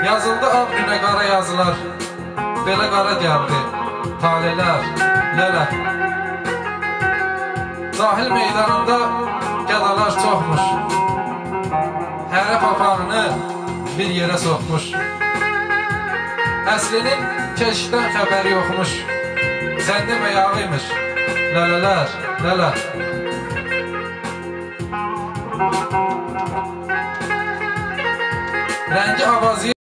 Yazıldı av günə qara yazılar, belə qara gəldi talelər, lələr. Cahil meydanında gədalar çoxmuş, hərə papağını bir yerə soxmuş. Əslinin keşikdən xəbəri yoxmuş, sən demə yağıymış, lələlər, lələr. Rəngi avazı